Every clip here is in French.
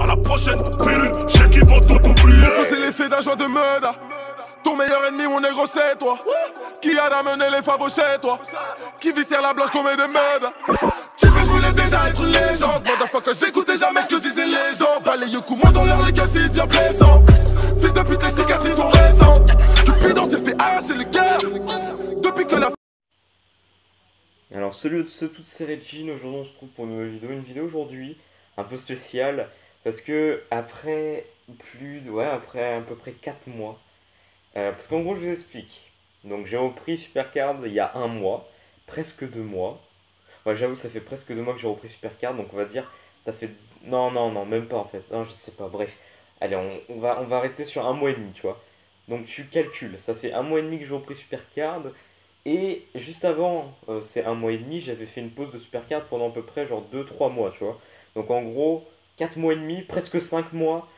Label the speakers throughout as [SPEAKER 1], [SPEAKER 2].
[SPEAKER 1] la prochaine pilule, j'ai qu'ils vont tout oublier. Mon feu c'est l'effet d'un joint de murder. Ton meilleur ennemi mon négro c'est toi. Qui a ramené les favos chez toi. Qui viscère la blanche comme des meurtres. Tu sais je voulais déjà être une légende. Motherfucker j'écoutais jamais ce que disaient les gens. Balaye coup moi dans l'air les gars c'est bien blessant. Fils de pute les cicatrices sont récentes. Cupidon s'est fait arracher le cœur. Depuis que la...
[SPEAKER 2] Alors salut à toutes, c'est Regine. Aujourd'hui on se trouve pour une nouvelle vidéo. Une vidéo aujourd'hui un peu spéciale. Parce que après après à peu près 4 mois. Parce qu'en gros je vous explique. Donc j'ai repris Supercard il y a un mois. Presque 2 mois. Ouais, j'avoue ça fait presque 2 mois que j'ai repris Supercard. Donc on va dire ça fait... Non, même pas en fait. Non je sais pas, bref. Allez on va rester sur un mois et demi tu vois. Donc tu calcules, ça fait un mois et demi que j'ai repris Supercard. Et juste avant, c'est un mois et demi, j'avais fait une pause de Supercard pendant à peu près genre 2-3 mois, tu vois. Donc en gros, 4 mois et demi, presque 5 mois.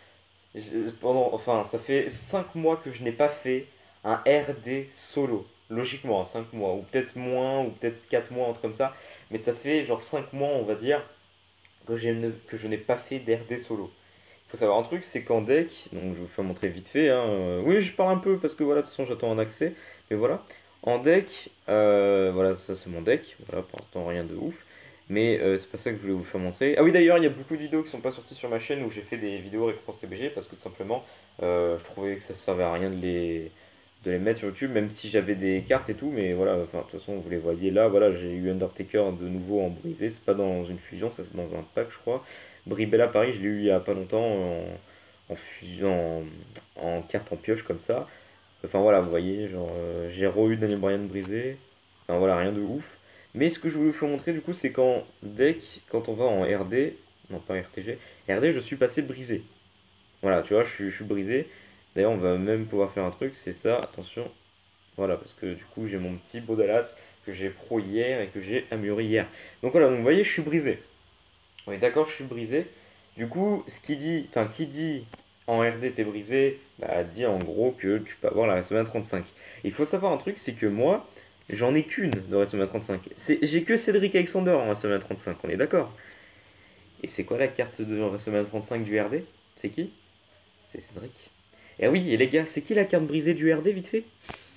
[SPEAKER 2] Enfin, ça fait 5 mois que je n'ai pas fait un RD solo. Logiquement, 5 mois, ou peut-être moins, ou peut-être 4 mois, un truc comme ça. Mais ça fait genre 5 mois, on va dire, que je n'ai pas fait d'RD solo. Il faut savoir un truc, c'est qu'en deck, donc je vous fais montrer vite fait, hein, oui je parle un peu parce que voilà, de toute façon j'attends un accès, mais voilà. En deck, voilà, ça c'est mon deck, voilà, pour l'instant rien de ouf, mais c'est pas ça que je voulais vous faire montrer. Ah oui d'ailleurs, il y a beaucoup de vidéos qui sont pas sorties sur ma chaîne où j'ai fait des vidéos récompenses TBG parce que tout simplement, je trouvais que ça servait à rien de les mettre sur YouTube, même si j'avais des cartes et tout, mais voilà, enfin de toute façon vous les voyez là, voilà, j'ai eu Undertaker de nouveau en brisé, c'est pas dans une fusion, ça c'est dans un pack je crois. Bribella Paris, je l'ai eu il y a pas longtemps en fusion, en carte en pioche comme ça. Enfin voilà, vous voyez, genre j'ai re-eu Daniel Bryan brisé. Enfin voilà, rien de ouf. Mais ce que je voulais vous faire montrer du coup, c'est qu'en deck, quand on va en RD, non pas RTG, RD, je suis passé brisé. Voilà, tu vois, je suis brisé. D'ailleurs, on va même pouvoir faire un truc, c'est ça, attention. Voilà, parce que du coup, j'ai mon petit beau Dallas que j'ai pro hier et que j'ai amélioré hier. Donc voilà, donc vous voyez, je suis brisé. On est d'accord, je suis brisé. Du coup, qui dit en RD t'es brisé, bah, dit en gros que tu peux avoir la WrestleMania 35. Il faut savoir un truc, c'est que moi, j'en ai qu'une de WrestleMania 35. J'ai que Cédric Alexander en WrestleMania 35, on est d'accord. Et c'est quoi la carte de WrestleMania 35 du RD? C'est qui? C'est Cédric. Et oui, et les gars, c'est qui la carte brisée du RD, vite fait?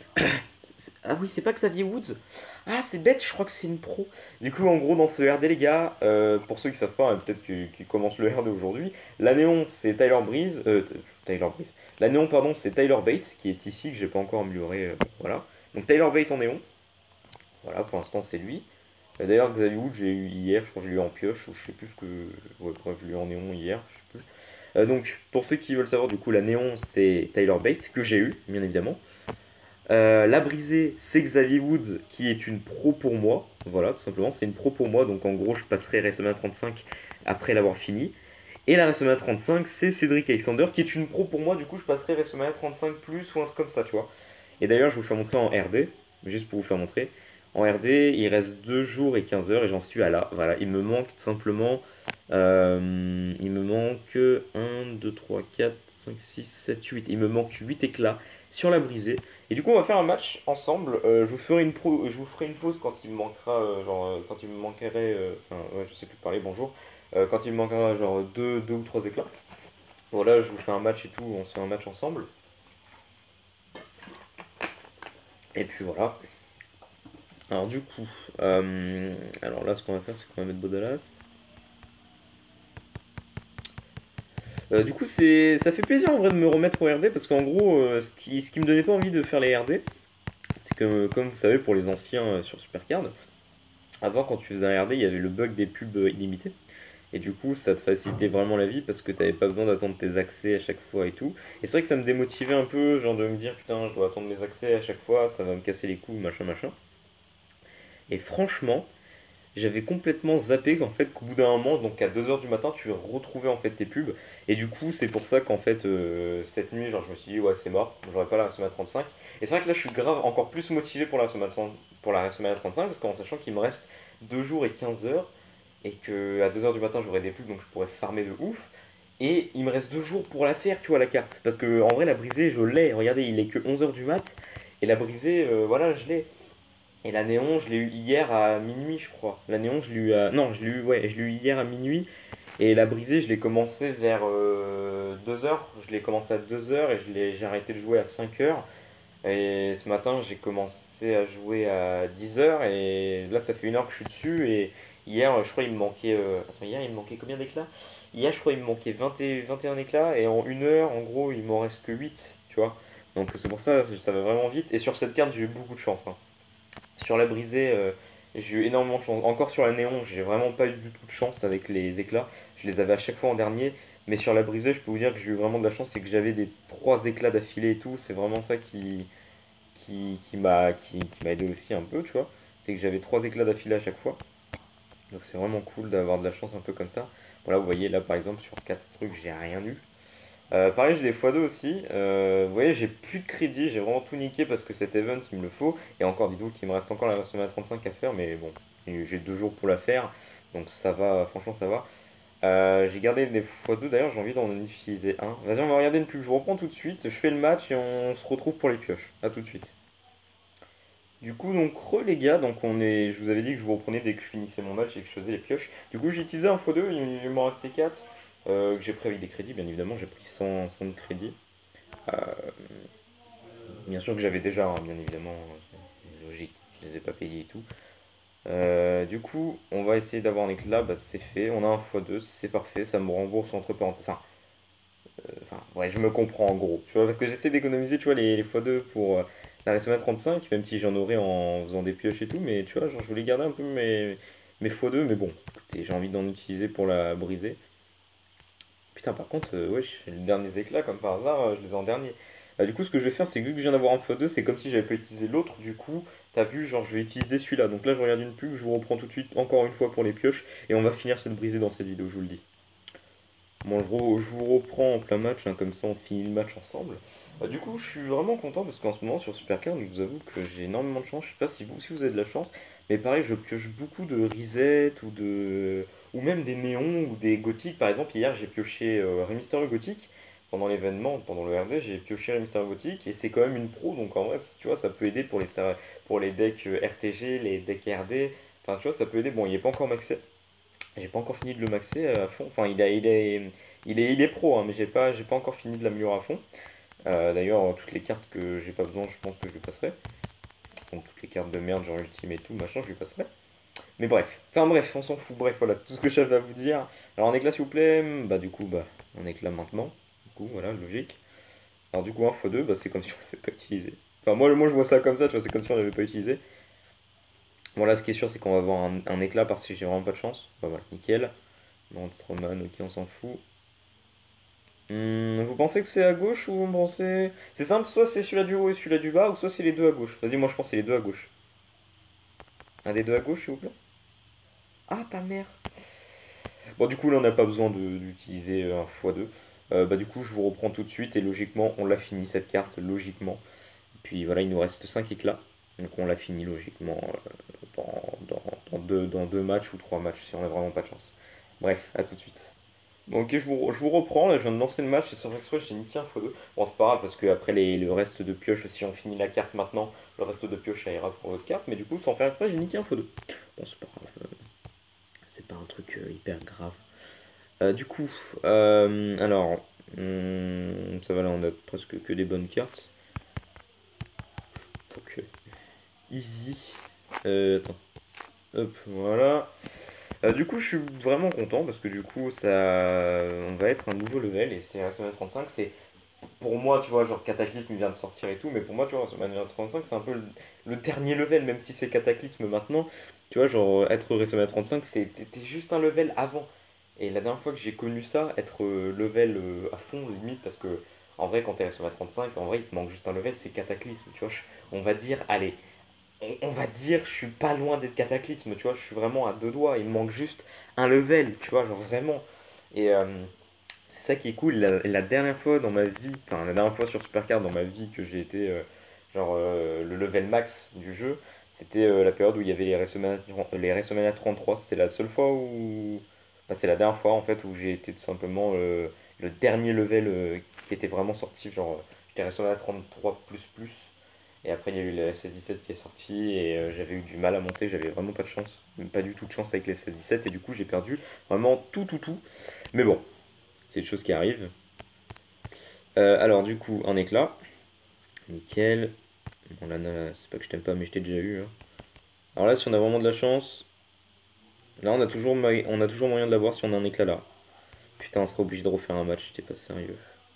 [SPEAKER 2] Ah oui, c'est pas Xavier Woods. Ah, c'est bête, je crois que c'est une pro. Du coup, en gros, dans ce RD, les gars, pour ceux qui savent pas, hein, peut-être qui commencent le RD aujourd'hui, la néon, c'est Tyler Breeze. Tyler Breeze. La néon, pardon, c'est Tyler Bate, qui est ici, que j'ai pas encore amélioré. Voilà. Donc, Tyler Bate en néon. Voilà, pour l'instant, c'est lui. D'ailleurs, Xavier Woods, j'ai eu hier, je crois que je l'ai eu en pioche, ou je sais plus ce que. Ouais, bref, je l'ai eu en néon hier, je sais plus. Donc, pour ceux qui veulent savoir, du coup, la néon, c'est Tyler Bate, que j'ai eu, bien évidemment. La brisée, c'est Xavier Woods qui est une pro pour moi. Voilà, tout simplement, c'est une pro pour moi. Donc en gros, je passerai WrestleMania 35 après l'avoir fini. Et la WrestleMania 35, c'est Cédric Alexander qui est une pro pour moi. Du coup, je passerai WrestleMania 35 plus ou un truc comme ça, tu vois. Et d'ailleurs, je vous fais montrer en RD, juste pour vous faire montrer. En RD, il reste 2 jours et 15 heures et j'en suis à là. Voilà, il me manque tout simplement. Il me manque 1, 2, 3, 4, 5, 6, 7, 8. Il me manque 8 éclats sur la brisée. Et du coup, on va faire un match ensemble. Je vous ferai une pause quand il me manquera, quand il me manquerait, enfin, ouais, je sais plus parler, bonjour. Quand il me manquera, genre, 2 ou 3 éclats. Voilà, je vous fais un match et tout, on se fait un match ensemble. Et puis voilà. Alors, du coup, alors là, ce qu'on va faire, c'est qu'on va mettre Bodalas. Du coup, ça fait plaisir en vrai de me remettre au RD parce qu'en gros, ce qui me donnait pas envie de faire les RD, c'est que, comme vous savez, pour les anciens sur Supercard, avant quand tu faisais un RD, il y avait le bug des pubs illimités. Et du coup, ça te facilitait vraiment la vie parce que tu n'avais pas besoin d'attendre tes accès à chaque fois et tout. Et c'est vrai que ça me démotivait un peu, genre de me dire putain, je dois attendre mes accès à chaque fois, ça va me casser les couilles, machin, machin. Et franchement, j'avais complètement zappé qu'en fait qu'au bout d'un moment, donc à 2 heures du matin, tu retrouvais en fait tes pubs. Et du coup, c'est pour ça qu'en fait, cette nuit, genre, je me suis dit, ouais, c'est mort, j'aurais pas la WrestleMania 35. Et c'est vrai que là, je suis grave encore plus motivé pour la WrestleMania 35, parce qu'en sachant qu'il me reste 2 jours et 15 heures, et que à 2 heures du matin, j'aurai des pubs, donc je pourrais farmer de ouf. Et il me reste 2 jours pour la faire, tu vois, la carte. Parce que en vrai, la brisée, je l'ai. Regardez, il est que 11 heures du mat. Et la brisée, voilà, je l'ai. Et la néon, je l'ai eu hier à minuit, je crois. La néon, je l'ai eu à... Non, je l'ai eu, ouais, je l'ai eu hier à minuit. Et la brisée, je l'ai commencé vers 2h. Je l'ai commencé à 2h et j'ai arrêté de jouer à 5h. Et ce matin, j'ai commencé à jouer à 10h et là, ça fait 1 heure que je suis dessus. Et hier, je crois, il me manquait. Attends, hier, il me manquait combien d'éclats? Hier, je crois, il me manquait 20 21 éclats. Et en 1 heure, en gros, il m'en reste que 8, tu vois. Donc, c'est pour ça, ça va vraiment vite. Et sur cette carte, j'ai eu beaucoup de chance, hein. Sur la brisée, j'ai eu énormément de chance. Encore sur la néon, j'ai vraiment pas eu du tout de chance avec les éclats. Je les avais à chaque fois en dernier. Mais sur la brisée, je peux vous dire que j'ai eu vraiment de la chance. C'est que j'avais des 3 éclats d'affilée et tout. C'est vraiment ça qui m'a aidé aussi un peu, tu vois. C'est que j'avais 3 éclats d'affilée à chaque fois. Donc c'est vraiment cool d'avoir de la chance un peu comme ça. Voilà, vous voyez là par exemple sur 4 trucs, j'ai rien eu. Pareil, j'ai des x2 aussi. Vous voyez, j'ai plus de crédit, j'ai vraiment tout niqué parce que cet event il me le faut. Et encore, dites-vous qu'il me reste encore la version 35 à faire, mais bon, j'ai 2 jours pour la faire. Donc ça va, franchement ça va. J'ai gardé des x2, d'ailleurs j'ai envie d'en utiliser un. Vas-y, on va regarder une pub, je vous reprends tout de suite. Je fais le match et on se retrouve pour les pioches. A tout de suite. Du coup, donc, les gars, donc je vous avais dit que je vous reprenais dès que je finissais mon match et que je faisais les pioches. Du coup, j'ai utilisé un x2, il m'en restait 4, que j'ai pris avec des crédits, bien évidemment, j'ai pris 100 de crédits. Euh, Bien sûr que j'avais déjà, hein, bien évidemment, c'est logique, je les ai pas payés et tout. Du coup, on va essayer d'avoir un éclat, bah, c'est fait, on a un x2, c'est parfait, ça me rembourse entre parenthèses. Enfin, ouais, je me comprends en gros, tu vois, parce que j'essaie d'économiser, tu vois, les x2 pour la Resoma 35, même si j'en aurais en faisant des pioches et tout, mais tu vois, genre, je voulais garder un peu mes x2, mais bon, écoutez, j'ai envie d'en utiliser pour la briser. Putain, par contre, ouais, les derniers éclats, comme par hasard, je les ai en dernier. Du coup, ce que je vais faire, c'est que vu que je viens d'avoir un x2, c'est comme si j'avais pas utilisé l'autre, du coup, t'as vu, genre, je vais utiliser celui-là. Donc là, je regarde une pub, je vous reprends tout de suite, encore une fois pour les pioches, et on va finir cette brisée dans cette vidéo, je vous le dis. Bon, je vous reprends en plein match, hein, comme ça on finit le match ensemble. Du coup, je suis vraiment content parce qu'en ce moment sur Supercard, je vous avoue que j'ai énormément de chance. Je sais pas si vous avez de la chance, mais pareil, je pioche beaucoup de reset ou même des néons ou des gothiques. Par exemple, hier j'ai pioché Rey Mysterio gothique pendant l'événement, pendant le RD, j'ai pioché Rey Mysterio gothique et c'est quand même une pro, donc en vrai, tu vois, ça peut aider pour les decks RTG, les decks RD. Enfin, tu vois, ça peut aider. Bon, il est pas encore maxé. J'ai pas encore fini de le maxer à fond. Enfin, il est pro, hein, mais j'ai pas encore fini de l'améliorer à fond. D'ailleurs, toutes les cartes que j'ai pas besoin, je pense que je lui passerai. Donc toutes les cartes de merde, genre ultime et tout, machin, je lui passerai. Mais bref, enfin bref, on s'en fout. Bref, voilà, c'est tout ce que j'avais à vous dire. Alors en éclat, s'il vous plaît, bah du coup, bah on éclat maintenant. Du coup, voilà, logique. Alors du coup, 1 x 2, bah c'est comme si on l'avait pas utilisé. Enfin, moi je vois ça comme ça, tu vois, c'est comme si on l'avait pas utilisé. Bon, là, ce qui est sûr, c'est qu'on va avoir un éclat parce que j'ai vraiment pas de chance. Bah voilà, nickel. Strowman, ok, on s'en fout. Vous pensez que c'est à gauche ou vous pensez... C'est simple, soit c'est celui-là du haut et celui-là du bas, ou soit c'est les deux à gauche. Vas-y, moi je pense que c'est les deux à gauche. Un des deux à gauche, s'il vous plaît. Ah, ta mère. Bon, du coup, là, on n'a pas besoin d'utiliser un x2. Bah, du coup, je vous reprends tout de suite, et logiquement, on l'a fini cette carte, logiquement. Puis voilà, il nous reste 5 éclats. Donc on l'a fini logiquement dans deux matchs ou 3 matchs, si on n'a vraiment pas de chance. Bref, à tout de suite. Bon, ok, je vous reprends, là je viens de lancer le match et sur Express j'ai niqué un x2. Bon, c'est pas grave parce que après le reste de pioche, si on finit la carte maintenant, le reste de pioche ça ira pour l'autre carte, mais du coup sans faire exprès j'ai niqué un x2. Bon, c'est pas grave, c'est pas un truc hyper grave. Du coup, alors, ça va là, on a presque que des bonnes cartes. Donc, easy. Attends, hop, voilà. Du coup, je suis vraiment content parce que du coup, on va être un nouveau level et c'est Wrestlemania 35. C'est pour moi, tu vois, genre Cataclysme il vient de sortir et tout, mais pour moi, tu vois, Wrestlemania 35 c'est un peu le dernier level, même si c'est Cataclysme maintenant. Tu vois, genre être Wrestlemania 35, c'était juste un level avant. Et la dernière fois que j'ai connu ça, être level à fond, limite, parce que en vrai, quand t'es Wrestlemania 35, en vrai, il te manque juste un level, c'est Cataclysme, tu vois. On va dire, allez, on va dire, je suis pas loin d'être Cataclysme, tu vois, je suis vraiment à 2 doigts, il me manque juste un level, tu vois, genre vraiment. Et c'est ça qui est cool, la dernière fois dans ma vie, enfin la dernière fois sur Supercard dans ma vie que j'ai été le level max du jeu, c'était la période où il y avait les WrestleMania 33, c'est la seule fois où... Enfin, c'est la dernière fois en fait où j'ai été tout simplement le dernier level qui était vraiment sorti, genre j'étais WrestleMania 33++. Et après, il y a eu le SS17 qui est sorti et j'avais eu du mal à monter, j'avais vraiment pas de chance, pas du tout de chance avec les SS17 et du coup j'ai perdu vraiment tout. Mais bon, c'est des choses qui arrivent. Alors du coup, un éclat, nickel. Bon là, c'est pas que je t'aime pas mais je t'ai déjà eu, hein. Alors là, si on a vraiment de la chance, là on a toujours moyen de l'avoir si on a un éclat là. Putain, on sera obligé de refaire un match, t'es pas sérieux.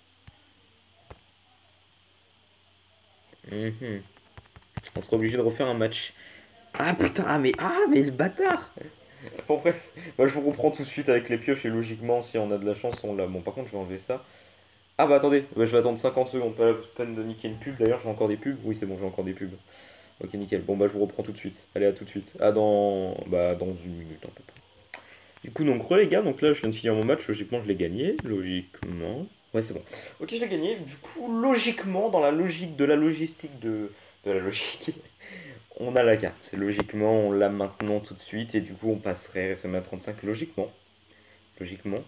[SPEAKER 2] Mhm. On sera obligé de refaire un match. Ah putain, mais le bâtard! Bon bref, bah, je vous reprends tout de suite avec les pioches et logiquement si on a de la chance on l'a. Bon par contre je vais enlever ça. Ah bah attendez, bah, je vais attendre 50 secondes, pas la peine de niquer une pub d'ailleurs, j'ai encore des pubs. Oui c'est bon, j'ai encore des pubs. Ok nickel, bon bah je vous reprends tout de suite. Allez à tout de suite. Ah dans une minute à peu près. Du coup donc les gars, donc là je viens de finir mon match, logiquement je l'ai gagné, logiquement. Ouais c'est bon. Ok je l'ai gagné, du coup logiquement dans la logique de la logistique de la logique. On a la carte, logiquement on l'a maintenant tout de suite et du coup on passerait SMA 35 logiquement. Logiquement.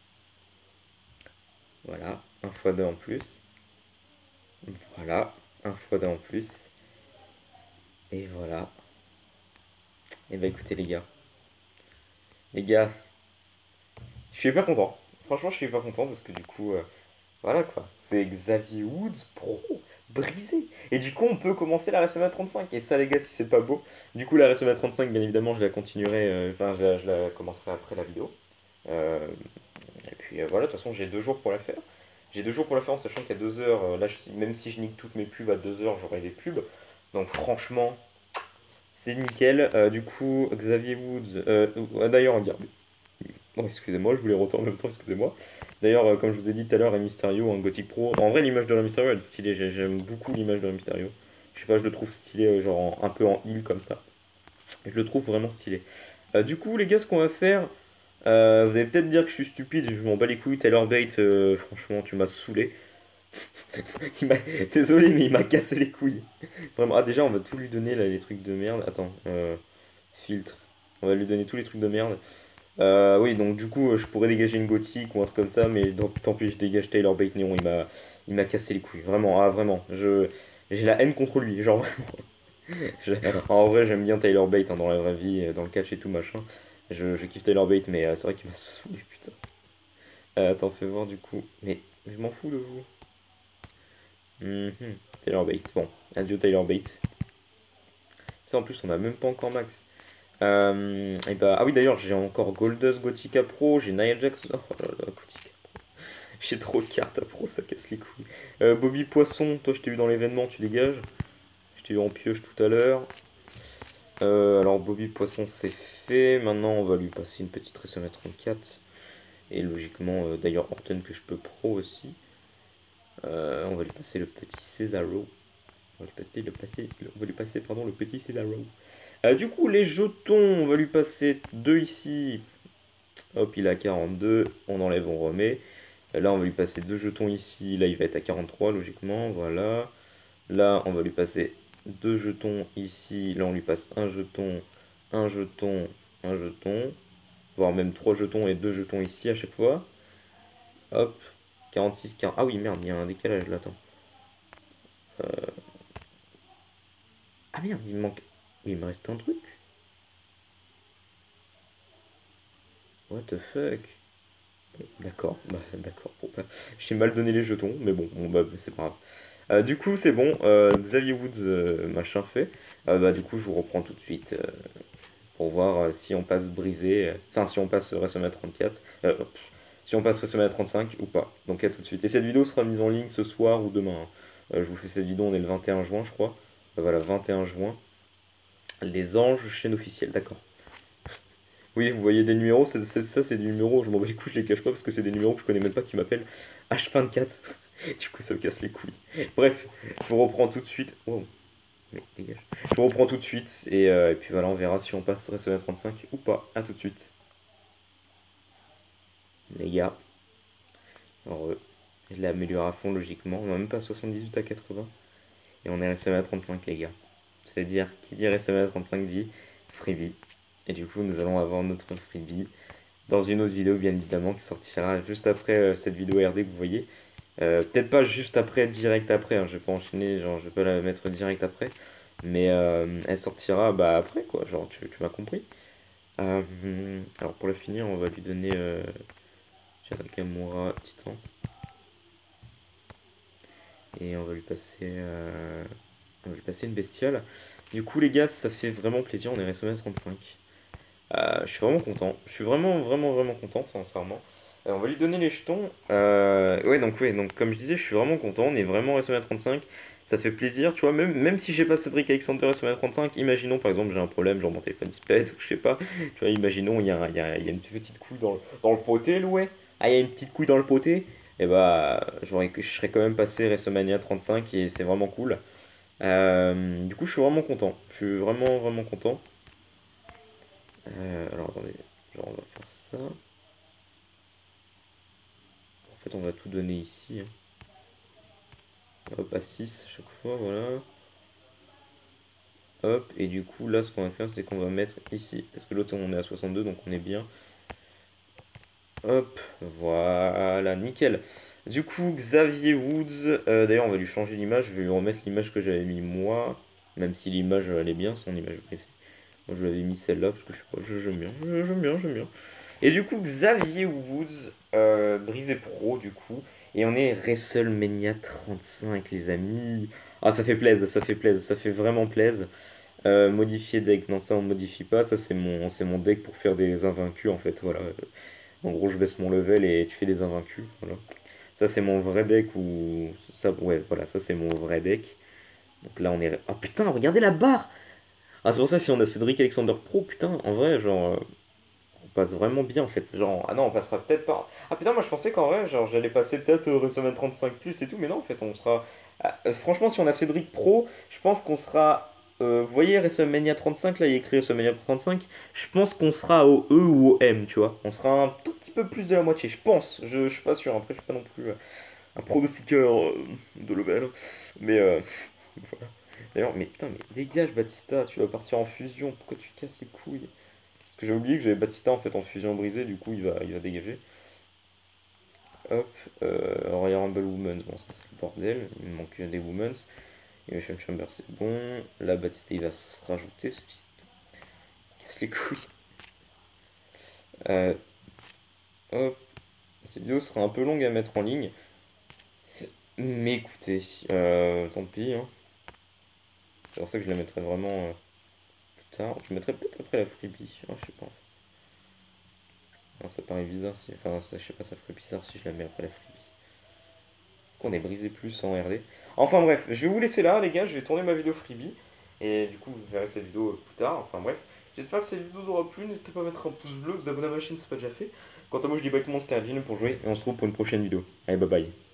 [SPEAKER 2] Voilà, un fois 2 en plus. Voilà, un fois 2 en plus. Et voilà. Et bah écoutez les gars, je suis pas content. Franchement je suis pas content parce que du coup, voilà quoi. C'est Xavier Woods Pro brisé. Et du coup on peut commencer la WrestleMania 35. Et ça les gars si c'est pas beau. Du coup la WrestleMania 35 bien évidemment je la continuerai, enfin je la commencerai après la vidéo. Euh, Et puis voilà, de toute façon, j'ai 2 jours pour la faire. J'ai 2 jours pour la faire en sachant qu'à 2 heures, là, même si je nique toutes mes pubs à 2 heures, j'aurai des pubs. Donc franchement, c'est nickel. Du coup, Xavier Woods, d'ailleurs, regardez. Oh, excusez-moi, je voulais retourner en même temps, excusez-moi. D'ailleurs, comme je vous ai dit tout à l'heure, Rey Mysterio en Gothic Pro. En vrai, l'image de Rey Mysterio, elle est stylée. J'aime beaucoup l'image de Rey Mysterio. Je sais pas, je le trouve stylé, genre un peu en heal comme ça. Je le trouve vraiment stylé. Du coup, les gars, ce qu'on va faire, vous allez peut-être dire que je suis stupide, je m'en bats les couilles. Tyler Bate, franchement, tu m'as saoulé. Il m'a- Désolé, mais il m'a cassé les couilles. Vraiment. Ah, déjà, on va tout lui donner là, les trucs de merde. Attends, filtre. On va lui donner tous les trucs de merde. Oui, donc du coup, je pourrais dégager une gothique ou un truc comme ça, mais tant pis, je dégage Tyler Bate Néon. Il m'a cassé les couilles. Vraiment, ah, vraiment. J'ai la haine contre lui. Genre, en vrai, j'aime bien Tyler Bate hein, dans la vraie vie, dans le catch et tout machin. Je kiffe Tyler Bate, mais c'est vrai qu'il m'a saoulé, putain. Attends, fais voir du coup. Mais je m'en fous de vous. Mhm. Tyler Bates. Bon, adieu Tyler Bates. Ça en plus, on a même pas encore max. Et bah, ah oui, d'ailleurs, j'ai encore Goldust Gothica Pro, j'ai Nia Jax. Oh là là, Gothica. J'ai trop de cartes à pro, ça casse les couilles. Bobby Poisson, toi, je t'ai vu dans l'événement, tu dégages. Je t'ai vu en pioche tout à l'heure. Alors, Bobby Poisson, c'est fait. Maintenant, on va lui passer une petite WrestleMania 34. Et logiquement, d'ailleurs, Orton que je peux pro aussi. On va lui passer le petit Cesaro. On va lui passer pardon, le petit Cesaro. Du coup, les jetons, on va lui passer 2 ici. Hop, il a 42. On enlève, on remet. Là, on va lui passer 2 jetons ici. Là, il va être à 43, logiquement. Voilà. Là, on va lui passer 2 jetons ici. Là, on lui passe un jeton, un jeton, un jeton. Voire même 3 jetons et 2 jetons ici à chaque fois. Hop. 46, 40. Ah oui, merde, il y a un décalage là, attends. Ah merde, il me manque. Oui, il me reste un truc. What the fuck? D'accord, bah d'accord. Bon, bah, j'ai mal donné les jetons, mais bon bah c'est pas grave. Du coup, c'est bon. Xavier Woods, machin fait. Bah du coup, je vous reprends tout de suite pour voir si on passe brisé. Enfin, si on passe WrestleMania 34. Si on passe WrestleMania 35 ou pas. Donc à tout de suite. Et cette vidéo sera mise en ligne ce soir ou demain, hein. Je vous fais cette vidéo, on est le 21 juin, je crois. Voilà, 21 juin. Les anges, chaîne officielle, d'accord. Oui, vous voyez des numéros, ça c'est des numéros, je m'en bats les couilles, je les cache pas parce que c'est des numéros que je connais même pas qui m'appellent H24. Du coup, ça me casse les couilles. Bref, je vous reprends tout de suite. Wow, mais dégage. Je vous reprends tout de suite et puis voilà, on verra si on passe WrestleMania 35 ou pas. À tout de suite. Les gars, heureux. Je l'ai amélioré à fond logiquement. On va même pas 78 à 80. Et on est WrestleMania 35, les gars. Ça veut dire, qui dit WrestleMania 35 dit freebie. Et du coup, nous allons avoir notre freebie dans une autre vidéo bien évidemment qui sortira juste après cette vidéo RD que vous voyez. Peut-être pas juste après, direct après, hein, je vais pas enchaîner, genre je vais pas la mettre direct après, mais elle sortira bah après quoi, genre tu m'as compris. Alors pour la finir, on va lui donner Nakamura Titan et on va lui passer une bestiale. Du coup les gars, ça fait vraiment plaisir, on est resté à 35. Je suis vraiment content. Je suis vraiment content, sincèrement. On va lui donner les jetons. Ouais, donc comme je disais, je suis vraiment content. On est vraiment WrestleMania 35. Ça fait plaisir, tu vois. Même si j'ai pas Cédric Alexander WrestleMania 35, imaginons par exemple j'ai un problème, genre mon téléphone il se pète ou je sais pas. Tu vois, imaginons il y a une petite couille dans le poté, loué. Ah, il y a une petite couille dans le poté. Et bah, je serais quand même passé WrestleMania 35 et c'est vraiment cool. Du coup, je suis vraiment content. Je suis vraiment content. Alors attendez, genre on va faire ça. En fait, on va tout donner ici, hein. Hop, à 6 à chaque fois, voilà. Hop, et du coup, là, ce qu'on va faire, c'est qu'on va mettre ici. Parce que l'autre, on est à 62, donc on est bien. Hop, voilà, nickel. Du coup, Xavier Woods, d'ailleurs, on va lui changer l'image. Je vais lui remettre l'image que j'avais mis moi. Même si l'image, elle est bien, son image précise. Moi, je l'avais mis celle-là, parce que je sais pas, j'aime bien, j'aime bien. Et du coup, Xavier Woods, brisé pro, du coup. Et on est WrestleMania 35, les amis. Ah, ça fait plaisir, ça fait vraiment plaisir. Modifier deck, non, ça on modifie pas. Ça, c'est mon deck pour faire des invaincus, en fait. Voilà. En gros, je baisse mon level et tu fais des invaincus. Voilà. Ça, c'est mon vrai deck ou. Ça, ouais, voilà, ça, c'est mon vrai deck. Donc là, on est. Oh putain, regardez la barre! Ah, c'est pour ça, si on a Cédric Alexander Pro, putain, en vrai, genre. On passe vraiment bien en fait. Genre, ah non, on passera peut-être pas. Ah putain, moi je pensais qu'en vrai, genre, j'allais passer peut-être WrestleMania 35 plus et tout, mais non, en fait, on sera. Franchement, si on a Cédric Pro, je pense qu'on sera. Vous voyez, WrestleMania 35, là, il y a écrit WrestleMania 35. Je pense qu'on sera au E ou au M, tu vois. On sera un tout petit peu plus de la moitié, je pense. Je suis pas sûr. Après, je suis pas non plus un pronostiqueur de level. Mais voilà. D'ailleurs, mais putain, mais dégage, Batista, tu vas partir en fusion. Pourquoi tu casses les couilles? Parce que j'ai oublié que j'avais Batista en fait en fusion brisée, du coup il va dégager. Hop, Royal Rumble Women's, bon ça c'est le bordel, il me manque des Women's. Elimination Chamber c'est bon, là Batista il va se rajouter, ce fils de... casse les couilles. Euh, Hop, cette vidéo sera un peu longue à mettre en ligne, mais écoutez, tant pis, hein. C'est pour ça que je la mettrai vraiment plus tard. Je mettrai peut-être après la freebie, ah, je sais pas. Non, ça paraît bizarre si. Enfin, je sais pas, ça ferait bizarre si je la mets après la freebie. On est brisé plus en RD. Enfin bref, je vais vous laisser là, les gars. Je vais tourner ma vidéo freebie. Et du coup, vous verrez cette vidéo plus tard. Enfin bref, j'espère que cette vidéo vous aura plu. N'hésitez pas à mettre un pouce bleu, vous abonner à ma chaîne si ce n'est pas déjà fait. Quant à moi, je dis bye tout le monde, c'était Adrien pour jouer. Et on se retrouve pour une prochaine vidéo. Allez, bye bye.